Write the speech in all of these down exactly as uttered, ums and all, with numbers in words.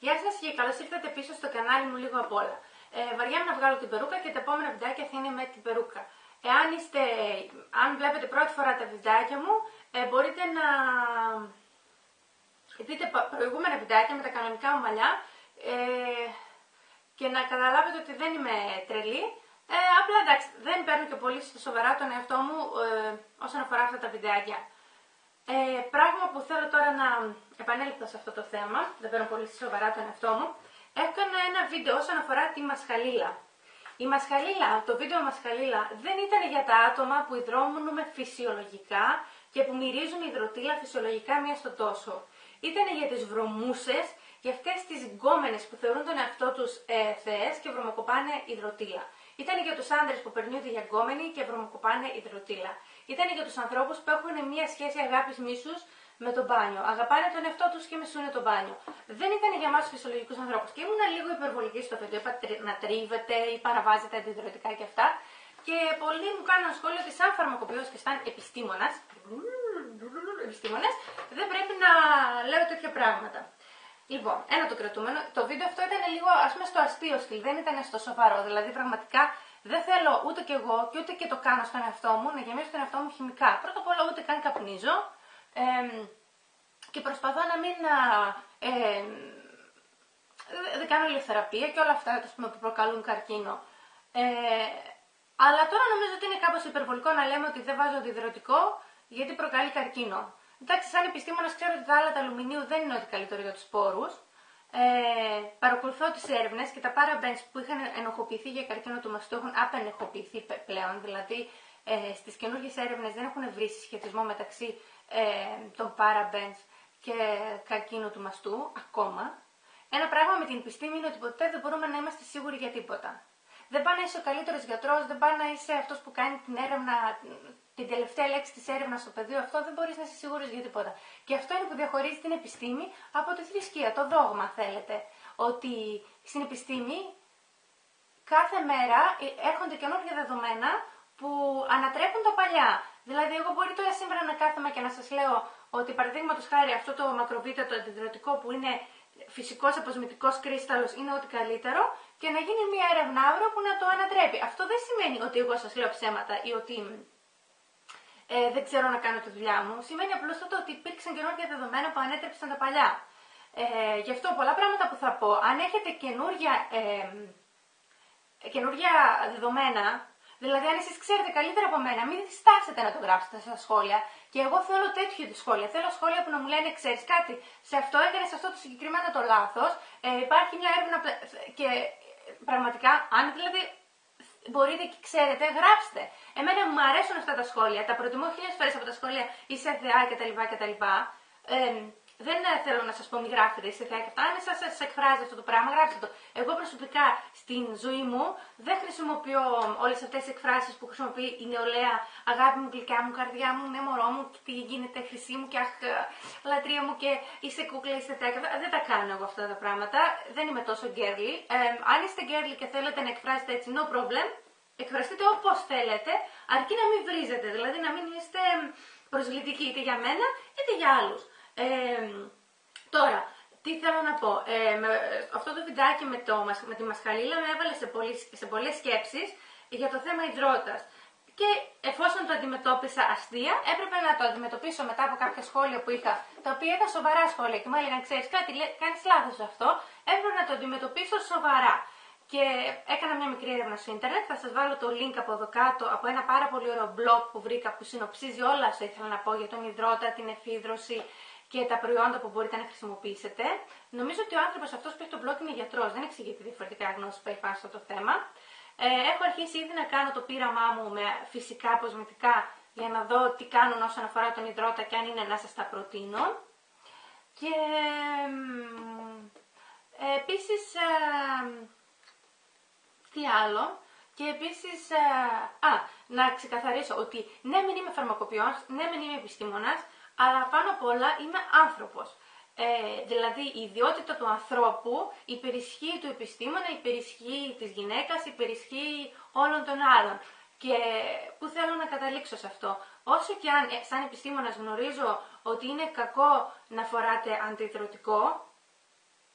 Γεια σας και καλώς ήρθατε πίσω στο κανάλι μου λίγο απ' όλα. Ε, βαριάμαι να βγάλω την περούκα και τα επόμενα βιντεάκια θα είναι με την περούκα. Εάν είστε, αν βλέπετε πρώτη φορά τα βιντεάκια μου, ε, μπορείτε να δείτε προηγούμενα βιντεάκια με τα κανονικά μου μαλλιά ε, και να καταλάβετε ότι δεν είμαι τρελή. Ε, απλά εντάξει, δεν παίρνω και πολύ σοβαρά τον εαυτό μου ε, όσον αφορά αυτά τα βιντεάκια. Ε, πράγμα που θέλω τώρα να επανέλθω σε αυτό το θέμα, δεν παίρνω πολύ σοβαρά τον εαυτό μου, έκανα ένα βίντεο όσον αφορά τη μασχαλίλα. Η μασχαλίλα, το βίντεο μασχαλίλα δεν ήταν για τα άτομα που υδρώνουμε φυσιολογικά και που μυρίζουν υδροτήλα φυσιολογικά μία στο τόσο. Ήταν για τις βρωμούσες, για αυτές τις γκόμενες που θεωρούν τον εαυτό τους ε, θεές και βρωμοκοπάνε υδροτήλα. Ήταν για τους άντρες που περνούνται για γκόμενοι και βρωμοκοπάνε υδροτήλα. Ήταν για τους ανθρώπους που έχουν μια σχέση αγάπης μίσους με το μπάνιο. Αγαπάνε τον εαυτό τους και μισούνε το μπάνιο. Δεν ήταν για εμάς φυσιολογικούς ανθρώπους. Και ήμουν λίγο υπερβολική στο βίντεο. Είπα να τρίβετε ή παραβάζετε αντιδροτικά και αυτά. Και πολλοί μου κάνουν σχόλιο ότι σαν φαρμακοποιός και σαν επιστήμονας, επιστήμονες, δεν πρέπει να λέω τέτοια πράγματα. Λοιπόν, ένα το κρατούμενο. Το βίντεο αυτό ήταν λίγο, ας πούμε, στο αστείο στυλ, δεν ήταν στο σοβαρό. Δηλαδή, πραγματικά δεν θέλω ούτε κι εγώ και ούτε και το κάνω στον εαυτό μου να γεμίσω τον εαυτό μου χημικά. Πρώτα απ' όλα, ούτε καν καπνίζω ε, και προσπαθώ να μην. Ε, δεν κάνω ηλιοθεραπεία και όλα αυτά ας πούμε, που προκαλούν καρκίνο. Ε, αλλά τώρα νομίζω ότι είναι κάπως υπερβολικό να λέμε ότι δεν βάζω αντιδροτικό γιατί προκαλεί καρκίνο. Εντάξει, σαν επιστήμονας ξέρω ότι τα άλατα αλουμινίου δεν είναι ό,τι καλύτερο για τους σπόρους. Ε, παρακολουθώ τις έρευνες και τα parabens που είχαν ενοχοποιηθεί για καρκίνο του μαστού έχουν απενεχοποιηθεί πλέον. Δηλαδή ε, στις καινούργιες έρευνες δεν έχουν βρει συσχετισμό μεταξύ ε, των parabens και καρκίνου του μαστού ακόμα. Ένα πράγμα με την επιστήμη είναι ότι ποτέ δεν μπορούμε να είμαστε σίγουροι για τίποτα. Δεν πάει να είσαι ο καλύτερος γιατρός, δεν πάει να είσαι αυτός που κάνει την έρευνα, την τελευταία λέξη της έρευνας στο πεδίο αυτό, δεν μπορείς να είσαι σίγουρος για τίποτα. Και αυτό είναι που διαχωρίζει την επιστήμη από τη θρησκεία, το δόγμα θέλετε. Ότι στην επιστήμη κάθε μέρα έρχονται καινούργια δεδομένα που ανατρέπουν τα παλιά. Δηλαδή, εγώ μπορεί τώρα σήμερα να κάθομαι και να σας λέω ότι παραδείγματος χάρη αυτό το μακροβίτατο αντιδροτικό που είναι φυσικός αποσμητικός κρίσταλος είναι ό,τι καλύτερο και να γίνει μια έρευνα αύριο που να το ανατρέπει. Αυτό δεν σημαίνει ότι εγώ σας λέω ψέματα ή ότι ε, δεν ξέρω να κάνω τη δουλειά μου. Σημαίνει απλώς ότι υπήρξαν καινούργια δεδομένα που ανέτρεψαν τα παλιά. Ε, γι' αυτό πολλά πράγματα που θα πω, αν έχετε καινούργια, ε, καινούργια δεδομένα, δηλαδή αν εσείς ξέρετε καλύτερα από μένα, μην διστάσετε να το γράψετε στα σχόλια. Και εγώ θέλω τέτοιου είδους σχόλια. Θέλω σχόλια που να μου λένε, ξέρεις κάτι, σε αυτό έκανες αυτό το συγκεκριμένο το λάθος, ε, υπάρχει μια έρευνα και πραγματικά, αν δηλαδή μπορείτε και ξέρετε, γράψτε. Εμένα μου αρέσουν αυτά τα σχόλια, τα προτιμώ χίλιες φορές από τα σχόλια είσαι θεά κτλ. κτλ. Ε, δεν θέλω να σας πω μη γράφετε είσαι θεά και αυτά, αν σας, σας εκφράζει αυτό το πράγμα, γράψτε το. Εγώ προσωπικά στην ζωή μου δεν χρησιμοποιώ όλες αυτές τις εκφράσεις που χρησιμοποιεί η νεολαία, αγάπη μου, γλυκιά μου, καρδιά μου, ναι μωρό μου, τι γίνεται, χρυσή μου και αχ, λατρεία μου και είσαι κούκλα, είστε τέκα. Δεν τα κάνω εγώ αυτά τα πράγματα, δεν είμαι τόσο girly. Ε, αν είστε girly και θέλετε να εκφράσετε έτσι, no problem, εκφραστείτε όπως θέλετε, αρκεί να μην βρίζετε, δηλαδή να μην είστε προσβλητικοί είτε για μένα είτε για άλλους. Ε, τώρα, τι θέλω να πω, ε, με, αυτό το βιντεάκι με, το, με τη μασχαλίλα με έβαλε σε, πολλές, σε πολλές σκέψεις για το θέμα υδρότας. Και εφόσον το αντιμετώπισα αστεία, έπρεπε να το αντιμετωπίσω μετά από κάποια σχόλια που είχα, τα οποία ήταν σοβαρά σχόλια και μου έλεγαν, ξέρεις κάτι, κάνεις λάθος αυτό, έπρεπε να το αντιμετωπίσω σοβαρά. Και έκανα μια μικρή έρευνα στο ίντερνετ, θα σας βάλω το link από εδώ κάτω, από ένα πάρα πολύ ωραίο blog που βρήκα που συνοψίζει όλα όσα ήθελα να πω για τον υδρότα, την εφίδρωση και τα προϊόντα που μπορείτε να χρησιμοποιήσετε. Νομίζω ότι ο άνθρωπος αυτός που έχει το blog είναι γιατρός, δεν εξηγεί τη διαφορετικά γνώση που έχει πάνω στο το θέμα. Ε, έχω αρχίσει ήδη να κάνω το πείραμά μου με φυσικά αποσμητικά για να δω τι κάνουν όσον αφορά τον υδρότα και αν είναι να σας τα προτείνω. Και ε, επίσης, ε, τι άλλο, και επίσης, ε, α, να ξεκαθαρίσω ότι ναι μην είμαι φαρμακοποιός, ναι μην είμαι επιστήμονας, αλλά πάνω απ' όλα είμαι άνθρωπος. Ε, δηλαδή η ιδιότητα του ανθρώπου υπερισχύει του επιστήμονα, υπερισχύει της γυναίκας, υπερισχύει όλων των άλλων. Και πού θέλω να καταλήξω σε αυτό. Όσο και αν ε, σαν επιστήμονας γνωρίζω ότι είναι κακό να φοράτε αντιδροτικό,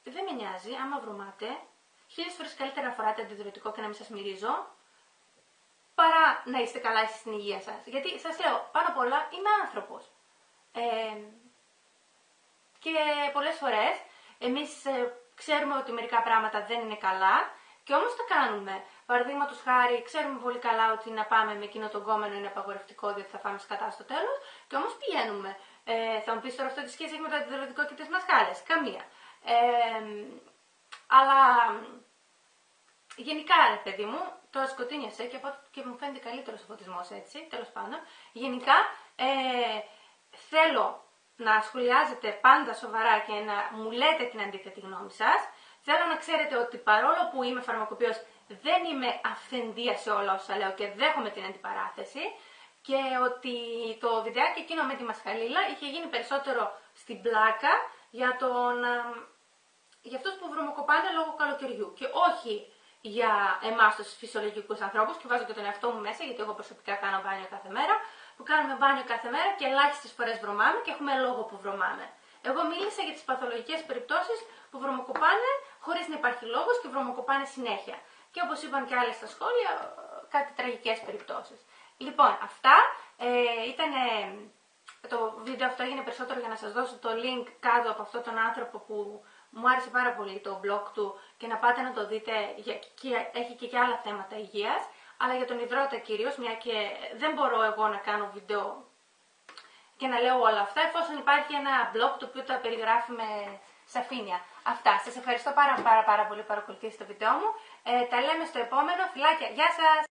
δεν με νοιάζει, άμα βρωμάτε, χίλιες φορές καλύτερα να φοράτε αντιδροτικό και να μην σας μυρίζω, παρά να είστε καλά εσείς στην υγεία σας. Γιατί σας λέω, πάνω απ' όλα είμαι άνθρωπος. Ε, και πολλές φορές εμείς ε, ξέρουμε ότι μερικά πράγματα δεν είναι καλά και όμως τα κάνουμε. Παραδείγματος χάρη, ξέρουμε πολύ καλά ότι να πάμε με εκείνο τον κόμενο είναι απαγορευτικό, διότι θα φάμε σκατά στο τέλος, και όμως πηγαίνουμε. Ε, θα μου πεις τώρα αυτό τι σχέση έχει με το αντιδροτικό και τις μασχάλες. Καμία. Ε, αλλά γενικά, ρε παιδί μου, τώρα σκοτίνιασε και, και μου φαίνεται καλύτερος ο φωτισμός έτσι, τέλος πάντων. Γενικά, ε, θέλω να σχολιάζετε πάντα σοβαρά και να μου λέτε την αντίθετη γνώμη σας. Θέλω να ξέρετε ότι παρόλο που είμαι φαρμακοποιός, δεν είμαι αυθεντία σε όλα όσα λέω και δέχομαι την αντιπαράθεση, και ότι το βιντεάκι εκείνο με τη μασχαλίλα είχε γίνει περισσότερο στην πλάκα για, τον, για αυτούς που βρωμοκοπάνε λόγω καλοκαιριού και όχι για εμάς τους φυσιολογικούς ανθρώπους, και βάζω και τον εαυτό μου μέσα, γιατί εγώ προσωπικά κάνω μπάνιο κάθε μέρα, που κάνουμε μπάνιο κάθε μέρα και ελάχιστες φορές βρωμάμε και έχουμε λόγο που βρωμάμε. Εγώ μίλησα για τις παθολογικές περιπτώσεις που βρωμοκοπάνε χωρίς να υπάρχει λόγος και βρωμοκοπάνε συνέχεια. Και όπως είπαν και άλλοι στα σχόλια, κάτι τραγικές περιπτώσεις. Λοιπόν, αυτά ε, ήταν. Το βίντεο αυτό έγινε περισσότερο για να σας δώσω το link κάτω από αυτόν τον άνθρωπο που μου άρεσε πάρα πολύ το blog του και να πάτε να το δείτε, και έχει και, και άλλα θέματα υγείας, αλλά για τον υδρότα κυρίως, μια και δεν μπορώ εγώ να κάνω βίντεο και να λέω όλα αυτά, εφόσον υπάρχει ένα blog το οποίο τα περιγράφει με σαφήνεια. Αυτά. Σας ευχαριστώ πάρα πάρα πάρα πολύ που παρακολουθήσετε το βίντεο μου. Ε, τα λέμε στο επόμενο. Φιλάκια. Γεια σας!